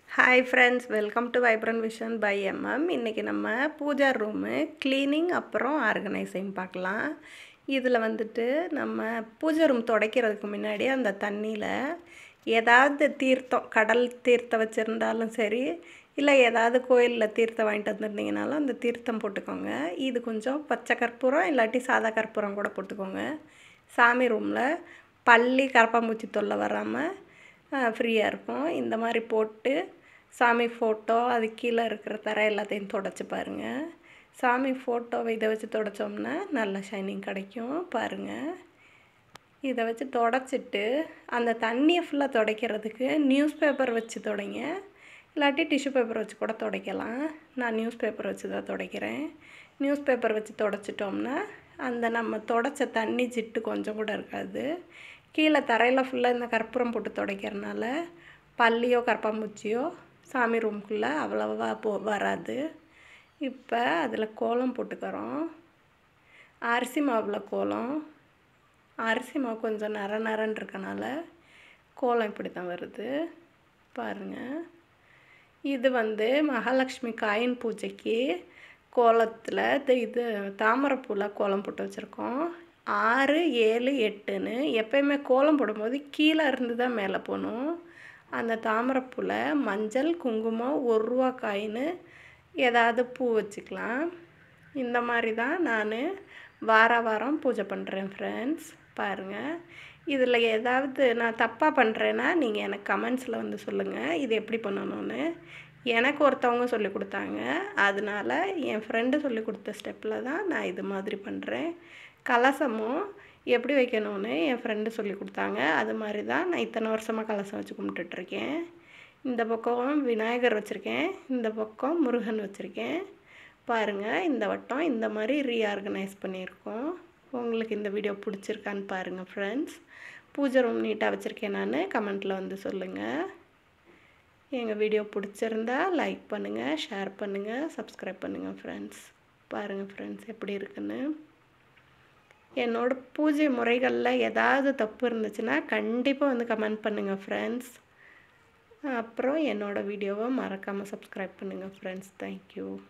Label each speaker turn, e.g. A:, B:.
A: Hi friends, welcome to Vibrant Vision by MM. இன்றைக்கி நம்ம pooja room cleaning அப்புறம் organizing பார்க்கலாம். இதில் வந்துட்டு நம்ம பூஜை ரூம் துடைக்கிறதுக்கு முன்னாடி அந்த தண்ணியில் ஏதாவது தீர்த்தம், கடல் தீர்த்தம் வச்சுருந்தாலும் சரி, இல்லை ஏதாவது கோயிலில் தீர்த்தம் வாங்கிட்டு வந்துருந்தீங்கனாலும் அந்த தீர்த்தம் போட்டுக்கோங்க. இது கொஞ்சம் பச்சை கற்பூரம் இல்லாட்டி சாதா கற்பூரம் கூட போட்டுக்கோங்க. சாமி ரூமில் பல்லி கரப்பாம்பூச்சி தொல்லை வராமல் ஃப்ரீயாக இருக்கும். இந்த மாதிரி போட்டு சாமி ஃபோட்டோ அது கீழே இருக்கிற தரை எல்லாத்தையும் துடைச்சி பாருங்கள். சாமி ஃபோட்டோவை இதை வச்சு துடைச்சோம்னா நல்ல ஷைனிங் கிடைக்கும். பாருங்கள், இதை வச்சு துடைச்சிட்டு அந்த தண்ணியை ஃபுல்லாக துடைக்கிறதுக்கு நியூஸ் பேப்பர் வச்சு துடைங்க, இல்லாட்டி டிஷ்யூ பேப்பர் வச்சு கூட துடைக்கலாம். நான் நியூஸ் பேப்பர் வச்சு தான் துடைக்கிறேன். நியூஸ் பேப்பர் வச்சு துடைச்சிட்டோம்னா அந்த நம்ம துடைச்ச தண்ணி ஜிட்டு கொஞ்சம் கூட இருக்காது. கீழே தரையில் ஃபுல்லாக இந்த கற்பூரம் போட்டு துடைக்கிறனால பல்லியோ கரப்பாம்பூச்சியோ சாமி ரூம்குள்ளே அவ்வளோவா வராது. இப்போ அதில் கோலம் போட்டுக்கிறோம். அரிசி மாவில் கோலம். அரிசி மாவு கொஞ்சம் நரன்னு இருக்கனால கோலம் இப்படி தான் வருது. பாருங்கள், இது மகாலட்சுமி காயின் பூஜைக்கு கோலத்தில் இது தாமரைப்பூவில் கோலம் போட்டு வச்சுருக்கோம். 6, 7, 8ன்னு எப்பயுமே கோலம் போடும்போது கீழே இருந்து தான் மேலே போகணும். அந்த தாமரைப்பூவில் மஞ்சள், குங்குமம், 1 ரூபா காயின் ஏதாவது பூ வச்சுக்கலாம். இந்த மாதிரி தான் நான் வாரம் பூஜை பண்ணுறேன் ஃப்ரெண்ட்ஸ். பாருங்கள், இதில் ஏதாவது நான் தப்பாக பண்ணுறேன்னா நீங்கள் எனக்கு கமெண்ட்ஸில் சொல்லுங்கள், இது எப்படி பண்ணணும்னு. எனக்கு ஒருத்தவங்க சொல்லி கொடுத்தாங்க, அதனால் என் ஃப்ரெண்டு சொல்லி கொடுத்த ஸ்டெப்பில் தான் நான் இது மாதிரி பண்ணுறேன். கலசமும் எப்படி வைக்கணும்னு என் ஃப்ரெண்டு சொல்லி கொடுத்தாங்க. அது மாதிரி தான் நான் இத்தனை வருஷமாக கலசம் வச்சு கும்பிட்டுட்ருக்கேன். இந்த பக்கம் விநாயகர் வச்சுருக்கேன், இந்த பக்கம் முருகன் வச்சுருக்கேன். பாருங்கள், இந்த வட்டம் இந்த மாதிரி ரீஆர்கனைஸ் பண்ணியிருக்கோம். உங்களுக்கு இந்த வீடியோ பிடிச்சிருக்கான்னு பாருங்கள் ஃப்ரெண்ட்ஸ். பூஜை ரூம் நீட்டாக வச்சுருக்கேன் நான். கமெண்ட்டில் சொல்லுங்கள். எங்கள் வீடியோ பிடிச்சிருந்தா லைக் பண்ணுங்கள், ஷேர் பண்ணுங்கள், சப்ஸ்கிரைப் பண்ணுங்கள் ஃப்ரெண்ட்ஸ். பாருங்கள் ஃப்ரெண்ட்ஸ் எப்படி இருக்குன்னு. என்னோடய பூஜை முறைகளில் ஏதாவது தப்பு இருந்துச்சுன்னா கண்டிப்பாக கமெண்ட் பண்ணுங்கள் ஃப்ரெண்ட்ஸ். அப்புறம் என்னோடய வீடியோவை மறக்காமல் சப்ஸ்கிரைப் பண்ணுங்கள் ஃப்ரெண்ட்ஸ். தேங்க்யூ.